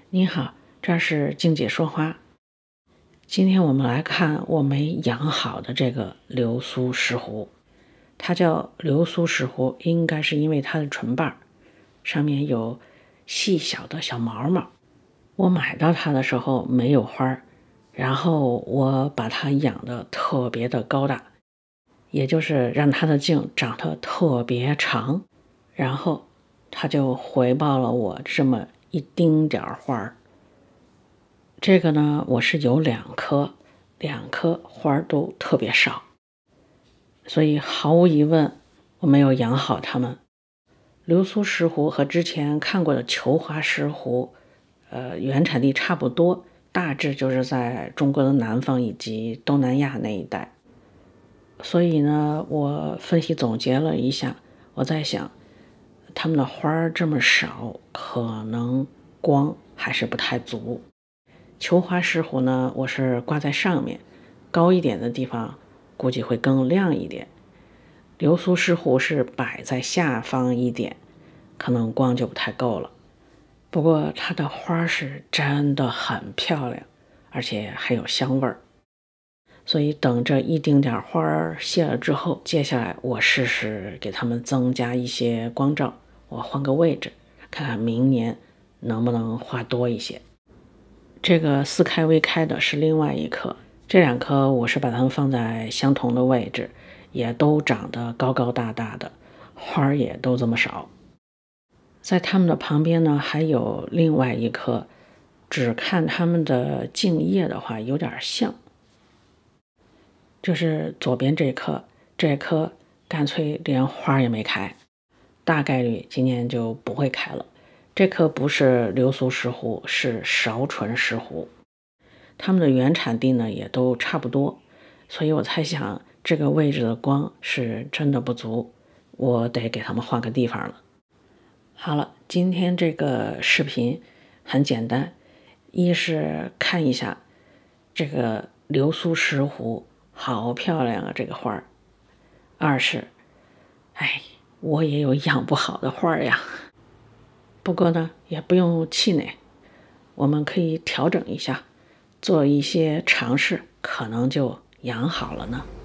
你好，这是静姐说花。今天我们来看我没养好的这个流苏石斛，它叫流苏石斛，应该是因为它的纯瓣上面有细小的小毛毛。我买到它的时候没有花，然后我把它养得特别的高大，也就是让它的茎长得特别长，然后它就回报了我这么一丁点儿花。这个呢，我是有2颗花都特别少，所以毫无疑问我没有养好它们。流苏石斛和之前看过的球花石斛，原产地差不多，大致就是在中国的南方以及东南亚那一带。所以呢，我分析总结了一下，我在想，它们的花这么少，可能光还是不太足。球花石斛呢，我是挂在上面，高一点的地方估计会更亮一点。流苏石斛是摆在下方一点，可能光就不太够了。不过它的花是真的很漂亮，而且还有香味儿。所以等这一丁点花谢了之后，接下来我试试给它们增加一些光照，我换个位置，看看明年能不能花多一些。这个似开未开的是另外一棵，这2棵我是把它们放在相同的位置，也都长得高高大大的，花也都这么少。在它们的旁边呢，还有另外一棵，只看它们的茎叶的话有点像，就是左边这棵干脆连花也没开，大概率今年就不会开了。这棵不是流苏石斛，是芍唇石斛，它们的原产地呢也都差不多，所以我猜想这个位置的光是真的不足，我得给它们换个地方了。好了，今天这个视频很简单，一是看一下这个流苏石斛好漂亮啊，这个花儿；二是，我也有养不好的花呀。不过呢，也不用气馁，我们可以调整一下，做一些尝试，可能就养好了呢。